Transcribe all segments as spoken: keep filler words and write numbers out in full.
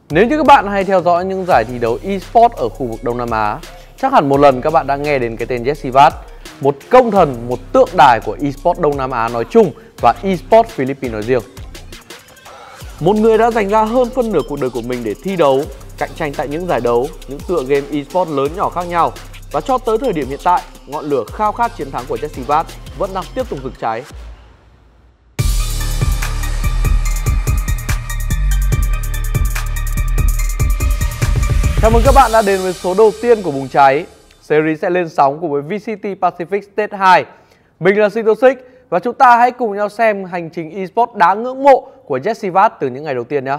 Nếu như các bạn hay theo dõi những giải thi đấu eSports ở khu vực Đông Nam Á, chắc hẳn một lần các bạn đã nghe đến cái tên Jesse, một công thần, một tượng đài của eSports Đông Nam Á nói chung và eSports Philippines nói riêng. Một người đã dành ra hơn phân nửa cuộc đời của mình để thi đấu, cạnh tranh tại những giải đấu, những tựa game eSports lớn nhỏ khác nhau. Và cho tới thời điểm hiện tại, ngọn lửa khao khát chiến thắng của Jesse vẫn đang tiếp tục rực cháy. Chào mừng các bạn đã đến với số đầu tiên của Bùng Cháy. Series sẽ lên sóng cùng với vê xê tê Pacific Stage hai. Mình là Sitoxic và chúng ta hãy cùng nhau xem hành trình eSports đáng ngưỡng mộ của Jesse từ những ngày đầu tiên nhé.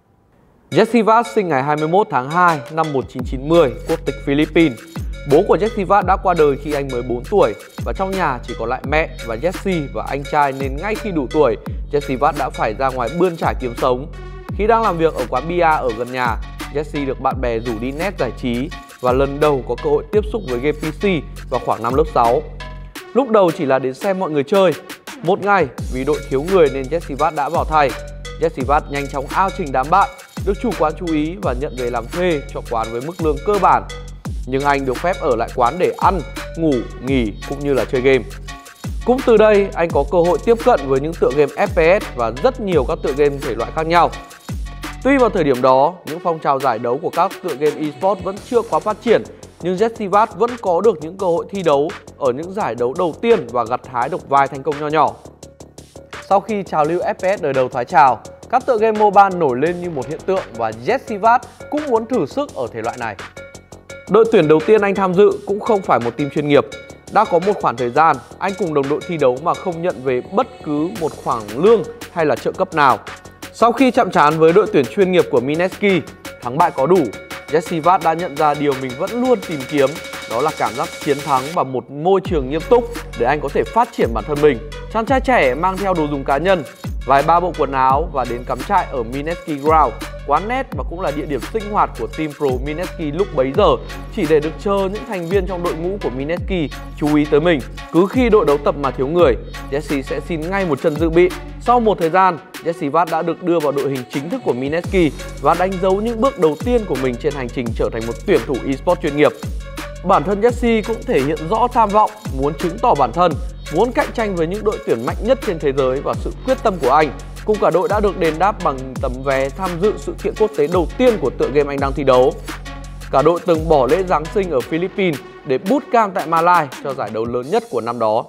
Jesse sinh ngày hai mươi mốt tháng hai năm một nghìn chín trăm chín mươi, quốc tịch Philippines. Bố của Jesse đã qua đời khi anh mới bốn tuổi và trong nhà chỉ còn lại mẹ và Jesse và anh trai, nên ngay khi đủ tuổi, Jesse đã phải ra ngoài bươn trải kiếm sống. Khi đang làm việc ở quán bia ở gần nhà, Jesse được bạn bè rủ đi net giải trí và lần đầu có cơ hội tiếp xúc với game pê xê vào khoảng năm lớp sáu. Lúc đầu chỉ là đến xem mọi người chơi. Một ngày, vì đội thiếu người nên Jesse đã vào thay. Jesse nhanh chóng ao trình đám bạn, được chủ quán chú ý và nhận về làm thuê cho quán với mức lương cơ bản. Nhưng anh được phép ở lại quán để ăn, ngủ, nghỉ cũng như là chơi game. Cũng từ đây, anh có cơ hội tiếp cận với những tựa game ép pê ét và rất nhiều các tựa game thể loại khác nhau. Tuy vào thời điểm đó, những phong trào giải đấu của các tựa game eSports vẫn chưa quá phát triển, nhưng Jesse vẫn có được những cơ hội thi đấu ở những giải đấu đầu tiên và gặt hái được vài thành công nho nhỏ. Sau khi trào lưu ép pê ét đời đầu thoái trào, các tựa game mobile nổi lên như một hiện tượng và Jesse cũng muốn thử sức ở thể loại này. Đội tuyển đầu tiên anh tham dự cũng không phải một team chuyên nghiệp. Đã có một khoảng thời gian, anh cùng đồng đội thi đấu mà không nhận về bất cứ một khoản lương hay là trợ cấp nào. Sau khi chạm trán với đội tuyển chuyên nghiệp của Mineski, thắng bại có đủ, Jesse đã nhận ra điều mình vẫn luôn tìm kiếm, đó là cảm giác chiến thắng và một môi trường nghiêm túc để anh có thể phát triển bản thân mình. Chàng trai trẻ mang theo đồ dùng cá nhân, vài ba bộ quần áo và đến cắm trại ở Mineski Ground, quán net và cũng là địa điểm sinh hoạt của team pro Mineski lúc bấy giờ, chỉ để được chờ những thành viên trong đội ngũ của Mineski chú ý tới mình. Cứ khi đội đấu tập mà thiếu người, Jesse sẽ xin ngay một chân dự bị. Sau một thời gian, Jesse đã được đưa vào đội hình chính thức của Mineski và đánh dấu những bước đầu tiên của mình trên hành trình trở thành một tuyển thủ eSports chuyên nghiệp. Bản thân Jesse cũng thể hiện rõ tham vọng, muốn chứng tỏ bản thân, muốn cạnh tranh với những đội tuyển mạnh nhất trên thế giới và sự quyết tâm của anh. Cùng cả đội đã được đền đáp bằng tấm vé tham dự sự kiện quốc tế đầu tiên của tựa game anh đang thi đấu. Cả đội từng bỏ lễ Giáng sinh ở Philippines để bootcamp tại Malai cho giải đấu lớn nhất của năm đó.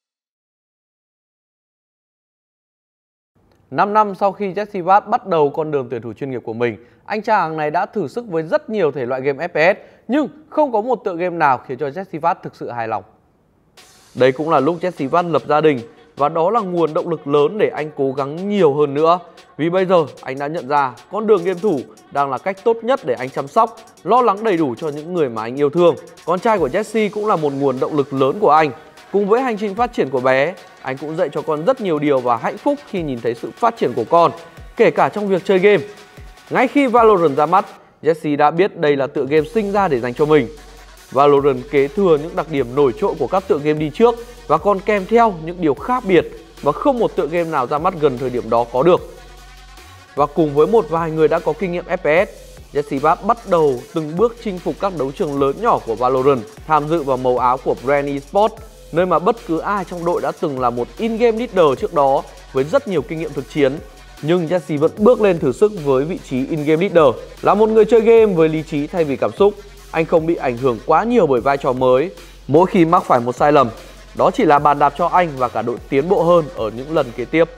năm năm sau khi Jesse bắt đầu con đường tuyển thủ chuyên nghiệp của mình, anh chàng này đã thử sức với rất nhiều thể loại game ép pê ét, nhưng không có một tựa game nào khiến cho Jesse thực sự hài lòng. Đây cũng là lúc Jesse lập gia đình và đó là nguồn động lực lớn để anh cố gắng nhiều hơn nữa. Vì bây giờ anh đã nhận ra con đường game thủ đang là cách tốt nhất để anh chăm sóc, lo lắng đầy đủ cho những người mà anh yêu thương. Con trai của Jesse cũng là một nguồn động lực lớn của anh. Cùng với hành trình phát triển của bé, anh cũng dạy cho con rất nhiều điều và hạnh phúc khi nhìn thấy sự phát triển của con, kể cả trong việc chơi game. Ngay khi Valorant ra mắt, Jesse đã biết đây là tựa game sinh ra để dành cho mình. Valorant kế thừa những đặc điểm nổi trội của các tựa game đi trước và còn kèm theo những điều khác biệt mà không một tựa game nào ra mắt gần thời điểm đó có được. Và cùng với một vài người đã có kinh nghiệm ép pê ét, Jesse bắt đầu từng bước chinh phục các đấu trường lớn nhỏ của Valorant, tham dự vào màu áo của Brand Esports, nơi mà bất cứ ai trong đội đã từng là một in-game leader trước đó với rất nhiều kinh nghiệm thực chiến. Nhưng Jesse vẫn bước lên thử sức với vị trí in-game leader. Là một người chơi game với lý trí thay vì cảm xúc, anh không bị ảnh hưởng quá nhiều bởi vai trò mới. Mỗi khi mắc phải một sai lầm, đó chỉ là bàn đạp cho anh và cả đội tiến bộ hơn ở những lần kế tiếp.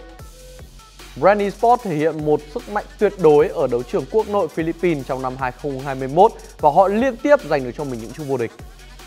Brand Esports thể hiện một sức mạnh tuyệt đối ở đấu trường quốc nội Philippines trong năm hai không hai mốt và họ liên tiếp giành được cho mình những chức vô địch.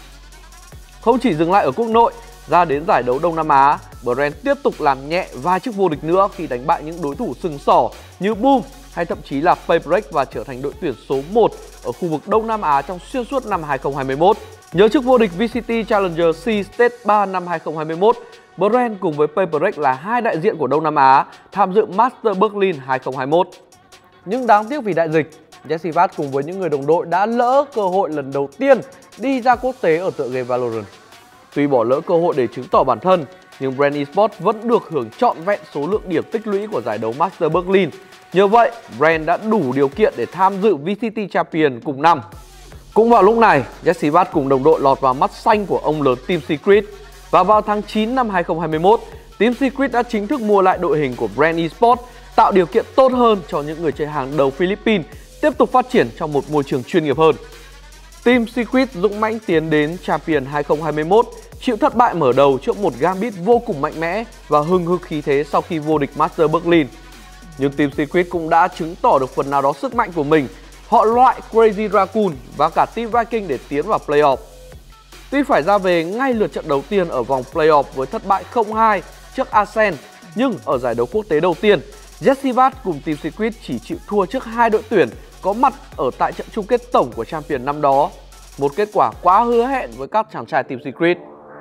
Không chỉ dừng lại ở quốc nội, ra đến giải đấu Đông Nam Á, Brand tiếp tục làm nhẹ vài chức vô địch nữa khi đánh bại những đối thủ sừng sỏ như Boom hay thậm chí là Paybreak và trở thành đội tuyển số một ở khu vực Đông Nam Á trong xuyên suốt năm hai không hai mốt. Nhớ chức vô địch vê xê tê Challenger C Stage ba năm hai không hai mốt, Brand cùng với Paybreak là hai đại diện của Đông Nam Á tham dự Master Berlin hai không hai mốt. Nhưng đáng tiếc vì đại dịch, Jesse cùng với những người đồng đội đã lỡ cơ hội lần đầu tiên đi ra quốc tế ở tựa game Valorant. Tuy bỏ lỡ cơ hội để chứng tỏ bản thân, nhưng Brand Esports vẫn được hưởng trọn vẹn số lượng điểm tích lũy của giải đấu Master Berlin. Nhờ vậy, Brand đã đủ điều kiện để tham dự vê xê tê Champion cùng năm. Cũng vào lúc này, Jesse Watt cùng đồng đội lọt vào mắt xanh của ông lớn Team Secret. Và vào tháng chín năm hai không hai mốt, Team Secret đã chính thức mua lại đội hình của Brand Esports, tạo điều kiện tốt hơn cho những người chơi hàng đầu Philippines tiếp tục phát triển trong một môi trường chuyên nghiệp hơn. Team Secret dũng mãnh tiến đến Champion hai không hai mốt, chịu thất bại mở đầu trước một Gambit vô cùng mạnh mẽ và hừng hực khí thế sau khi vô địch Master Berlin. Nhưng Team Secret cũng đã chứng tỏ được phần nào đó sức mạnh của mình. Họ loại Crazy Raccoon và cả Team Viking để tiến vào playoff. Tuy phải ra về ngay lượt trận đầu tiên ở vòng playoff với thất bại không hai trước Ascent, nhưng ở giải đấu quốc tế đầu tiên, Jesse Watt cùng Team Secret chỉ chịu thua trước hai đội tuyển có mặt ở tại trận chung kết tổng của Champion năm đó. Một kết quả quá hứa hẹn với các chàng trai Team Secret.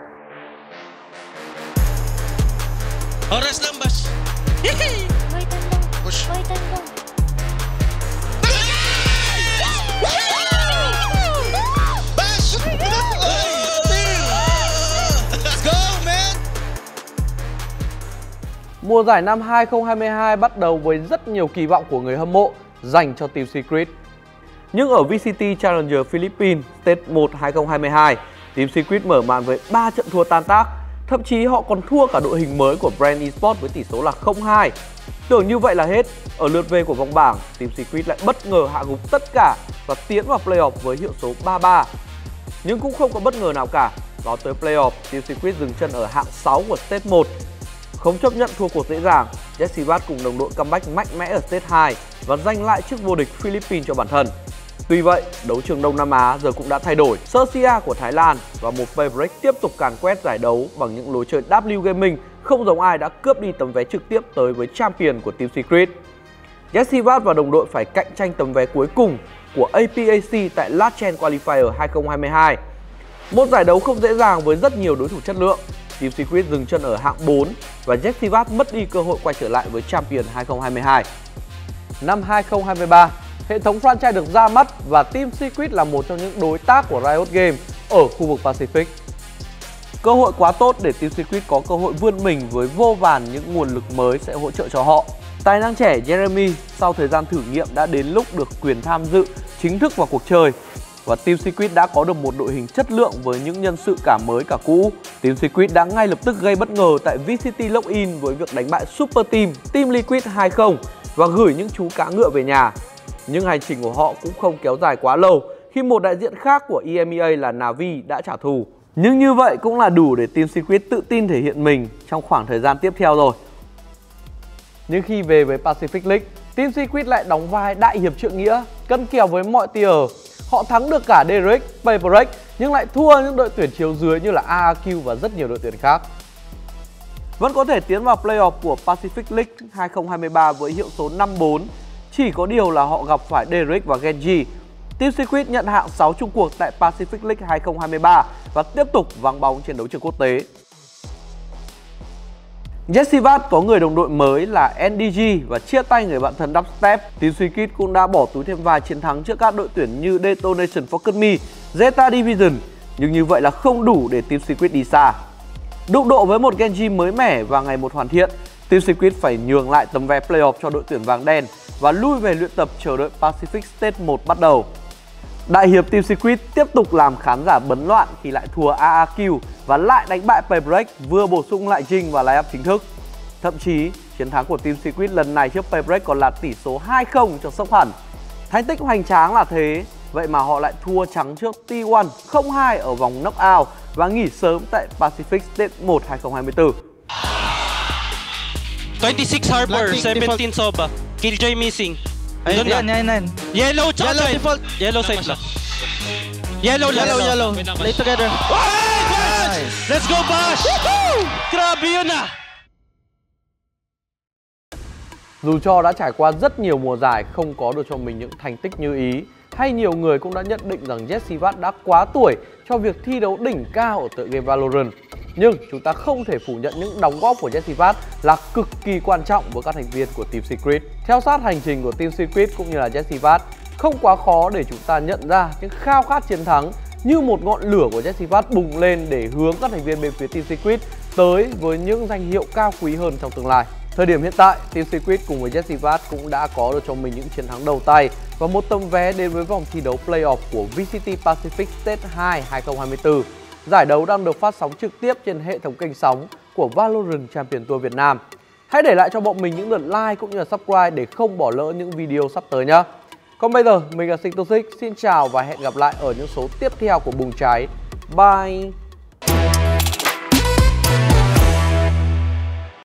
Oras lang, Bash. Boy Tandong. Push. Boy Tandong. Bash! Let's go, man! Mùa giải năm hai không hai hai bắt đầu với rất nhiều kỳ vọng của người hâm mộ dành cho Team Secret. Nhưng ở vê xê tê Challenger Philippines Stage một hai không hai hai, Team Secret mở màn với ba trận thua tan tác. Thậm chí họ còn thua cả đội hình mới của Brand Esports với tỷ số là không hai. Tưởng như vậy là hết, ở lượt về của vòng bảng, Team Secret lại bất ngờ hạ gục tất cả và tiến vào playoff với hiệu số ba ba. Nhưng cũng không có bất ngờ nào cả. Đó tới playoff, Team Secret dừng chân ở hạng sáu của Stage một. Không chấp nhận thua cuộc dễ dàng, Jesse Watt cùng đồng đội comeback mạnh mẽ ở Stage hai và giành lại chức vô địch Philippines cho bản thân. Tuy vậy, đấu trường Đông Nam Á giờ cũng đã thay đổi. Sersia của Thái Lan và một Fabric tiếp tục càn quét giải đấu bằng những lối chơi W Gaming không giống ai đã cướp đi tấm vé trực tiếp tới với Champion của Team Secret. Jesse Watt và đồng đội phải cạnh tranh tấm vé cuối cùng của a pê a xê tại Last Chance Qualifier hai không hai hai. Một giải đấu không dễ dàng với rất nhiều đối thủ chất lượng. Team Secret dừng chân ở hạng bốn và Jesse Watt mất đi cơ hội quay trở lại với Champion hai không hai hai. Năm hai không hai ba, hệ thống franchise được ra mắt và Team Secret là một trong những đối tác của Riot Games ở khu vực Pacific. Cơ hội quá tốt để Team Secret có cơ hội vươn mình với vô vàn những nguồn lực mới sẽ hỗ trợ cho họ. Tài năng trẻ Jeremy sau thời gian thử nghiệm đã đến lúc được quyền tham dự chính thức vào cuộc chơi. Và Team Secret đã có được một đội hình chất lượng với những nhân sự cả mới cả cũ. Team Secret đã ngay lập tức gây bất ngờ tại vê xê tê Login với việc đánh bại Super Team Team Liquid hai không và gửi những chú cá ngựa về nhà. Nhưng hành trình của họ cũng không kéo dài quá lâu khi một đại diện khác của e em e a là Na'Vi đã trả thù. Nhưng như vậy cũng là đủ để Team Secret tự tin thể hiện mình trong khoảng thời gian tiếp theo rồi. Nhưng khi về với Pacific League, Team Secret lại đóng vai đại hiệp trượng nghĩa, cân kèo với mọi tier. Họ thắng được cả Derek, Paperek nhưng lại thua những đội tuyển chiếu dưới như là a a quy và rất nhiều đội tuyển khác. Vẫn có thể tiến vào playoff của Pacific League hai không hai ba với hiệu số năm bốn. Chỉ có điều là họ gặp phải Derek và Genji. Team Secret nhận hạng sáu chung cuộc tại Pacific League hai không hai ba và tiếp tục vắng bóng trên đấu trường quốc tế. Jesse Watt có người đồng đội mới là en đê giê và chia tay người bạn thân Dubstep. Team Secret cũng đã bỏ túi thêm vài chiến thắng trước các đội tuyển như Detonation Focus Me, Zeta Division. Nhưng như vậy là không đủ để Team Secret đi xa. Đụng độ với một Genji mới mẻ và ngày một hoàn thiện, Team Secret phải nhường lại tấm vé playoff cho đội tuyển vàng đen và lui về luyện tập chờ đợi Pacific Stage một bắt đầu. Đại hiệp Team Secret tiếp tục làm khán giả bấn loạn khi lại thua a a quy và lại đánh bại Paybreak, vừa bổ sung lại Jing và line-up chính thức. Thậm chí, chiến thắng của Team Secret lần này trước Paybreak còn là tỷ số hai không cho sốc hẳn. Thành tích hoành tráng là thế, vậy mà họ lại thua trắng trước T một không hai ở vòng knockout và nghỉ sớm tại Pacific Stage một hai không hai tư. twenty-six Harbor, seventeen Soba. Killjoy missing. Ayun, yan, yan, yan. Yellow, tsaka Yellow side. default. Yellow side lang. Yellow, Yellow, yellow. yellow. Play together. Alright, let's go, Bash! Grabe yun ah! Dù cho đã trải qua rất nhiều mùa giải không có được cho mình những thành tích như ý, hay nhiều người cũng đã nhận định rằng Jesse Watt đã quá tuổi cho việc thi đấu đỉnh cao ở tựa game Valorant. Nhưng chúng ta không thể phủ nhận những đóng góp của Jesse Watt là cực kỳ quan trọng với các thành viên của Team Secret. Theo sát hành trình của Team Secret cũng như là Jesse Watt, không quá khó để chúng ta nhận ra những khao khát chiến thắng như một ngọn lửa của Jesse Watt bùng lên để hướng các thành viên bên phía Team Secret tới với những danh hiệu cao quý hơn trong tương lai. Thời điểm hiện tại, Team Secret cùng với Jessivat cũng đã có được cho mình những chiến thắng đầu tay và một tấm vé đến với vòng thi đấu playoff của vê xê tê Pacific Stage hai hai không hai tư. Giải đấu đang được phát sóng trực tiếp trên hệ thống kênh sóng của Valorant Champion Tour Việt Nam. Hãy để lại cho bọn mình những lượt like cũng như là subscribe để không bỏ lỡ những video sắp tới nhé. Còn bây giờ, mình là Sinh Toxic, xin chào và hẹn gặp lại ở những số tiếp theo của Bùng Cháy. Bye!